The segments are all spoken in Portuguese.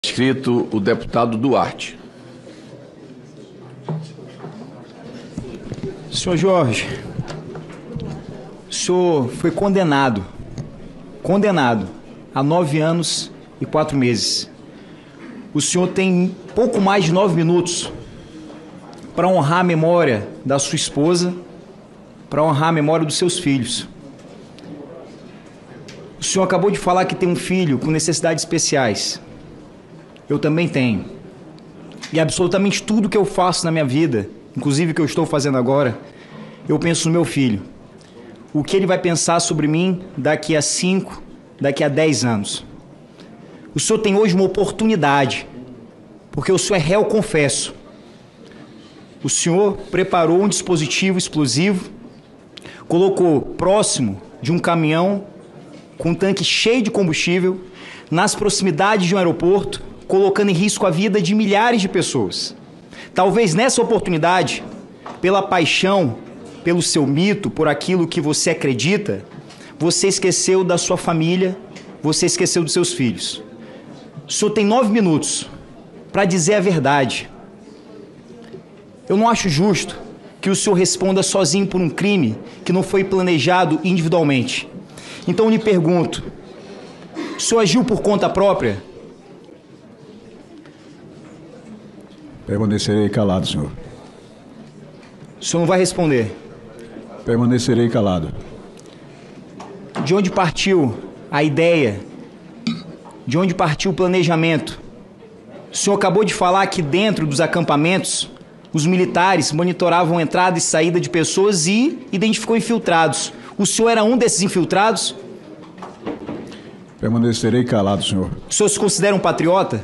Inscrito o deputado Duarte. Senhor Jorge, o senhor foi condenado a 9 anos e 4 meses. O senhor tem pouco mais de 9 minutos para honrar a memória da sua esposa, para honrar a memória dos seus filhos. O senhor acabou de falar que tem um filho com necessidades especiais. Eu também tenho. E absolutamente tudo que eu faço na minha vida, inclusive o que eu estou fazendo agora, eu penso no meu filho. O que ele vai pensar sobre mim daqui a 5, daqui a 10 anos. O senhor tem hoje uma oportunidade, porque o senhor é réu confesso. O senhor preparou um dispositivo explosivo, colocou próximo de um caminhão com um tanque cheio de combustível, nas proximidades de um aeroporto, colocando em risco a vida de milhares de pessoas. Talvez nessa oportunidade, pela paixão, pelo seu mito, por aquilo que você acredita, você esqueceu da sua família, você esqueceu dos seus filhos. O senhor tem 9 minutos para dizer a verdade. Eu não acho justo que o senhor responda sozinho por um crime que não foi planejado individualmente. Então eu lhe pergunto, o senhor agiu por conta própria? Permanecerei calado, senhor. O senhor não vai responder? Permanecerei calado. De onde partiu a ideia? De onde partiu o planejamento? O senhor acabou de falar que dentro dos acampamentos, os militares monitoravam a entrada e saída de pessoas e identificou infiltrados. O senhor era um desses infiltrados? Permanecerei calado, senhor. O senhor se considera um patriota?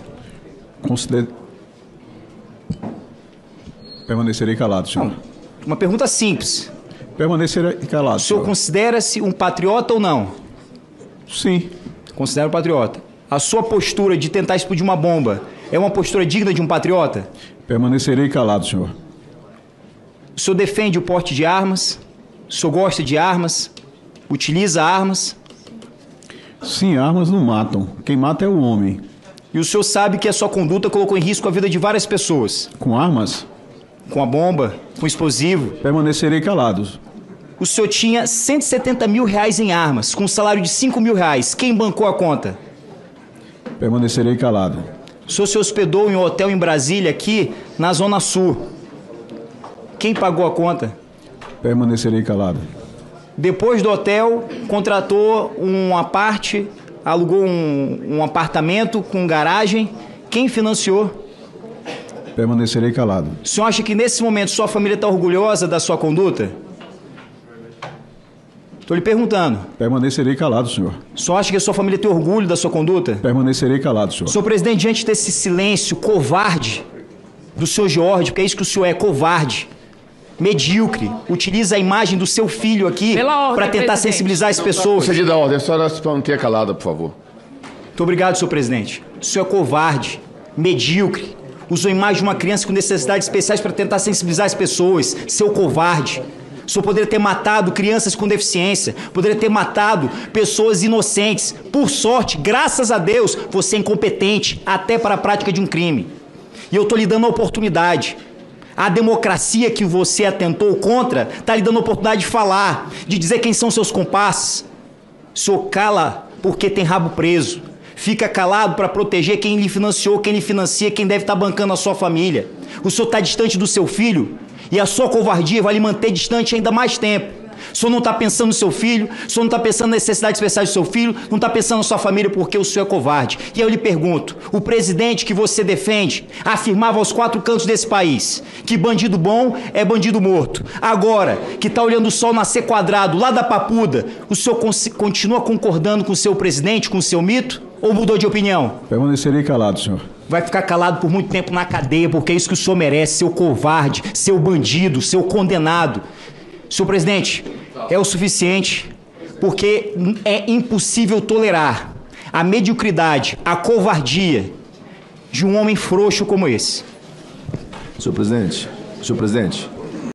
Permanecerei calado, senhor. Não, uma pergunta simples. Permanecerei calado, O senhor considera-se um patriota ou não? Sim. Considera um patriota. A sua postura de tentar explodir uma bomba é uma postura digna de um patriota? Permanecerei calado, senhor. O senhor defende o porte de armas? O senhor gosta de armas? Utiliza armas? Sim, armas não matam. Quem mata é o homem. E o senhor sabe que a sua conduta colocou em risco a vida de várias pessoas? Com armas? Com a bomba? Com explosivo? Permanecerei calado. O senhor tinha R$170 mil em armas, com um salário de R$5 mil. Quem bancou a conta? Permanecerei calado. O senhor se hospedou em um hotel em Brasília, aqui na Zona Sul. Quem pagou a conta? Permanecerei calado. Depois do hotel, contratou uma parte, alugou um apartamento com garagem. Quem financiou? Permanecerei calado. O senhor acha que nesse momento sua família está orgulhosa da sua conduta? Estou lhe perguntando. Permanecerei calado, senhor. O senhor acha que a sua família tem orgulho da sua conduta? Permanecerei calado, senhor. Senhor presidente, diante desse silêncio covarde do senhor Jorge, porque é isso que o senhor é, covarde, medíocre, utiliza a imagem do seu filho aqui para tentar sensibilizar as pessoas. Concedida da ordem, a senhora se mantenha calada, por favor. Muito obrigado, senhor presidente. O senhor é covarde, medíocre, usou a imagem de uma criança com necessidades especiais para tentar sensibilizar as pessoas. Seu covarde. O senhor poderia ter matado crianças com deficiência, poderia ter matado pessoas inocentes. Por sorte, graças a Deus, você é incompetente até para a prática de um crime. E eu estou lhe dando a oportunidade. A democracia que você atentou contra está lhe dando a oportunidade de falar, de dizer quem são seus comparsas. O senhor cala porque tem rabo preso. Fica calado para proteger quem lhe financiou, quem lhe financia, quem deve estar bancando a sua família. O senhor está distante do seu filho e a sua covardia vai lhe manter distante ainda mais tempo. O senhor não está pensando no seu filho, o senhor não está pensando nas necessidades especiais do seu filho, não está pensando na sua família porque o senhor é covarde. E eu lhe pergunto, o presidente que você defende afirmava aos 4 cantos desse país que bandido bom é bandido morto. Agora, que está olhando o sol nascer quadrado lá da Papuda, o senhor continua concordando com o seu presidente, com o seu mito? Ou mudou de opinião? Permanecerei calado, senhor. Vai ficar calado por muito tempo na cadeia, porque é isso que o senhor merece, seu covarde, seu bandido, seu condenado. Senhor presidente, é o suficiente, porque é impossível tolerar a mediocridade, a covardia de um homem frouxo como esse. Senhor presidente,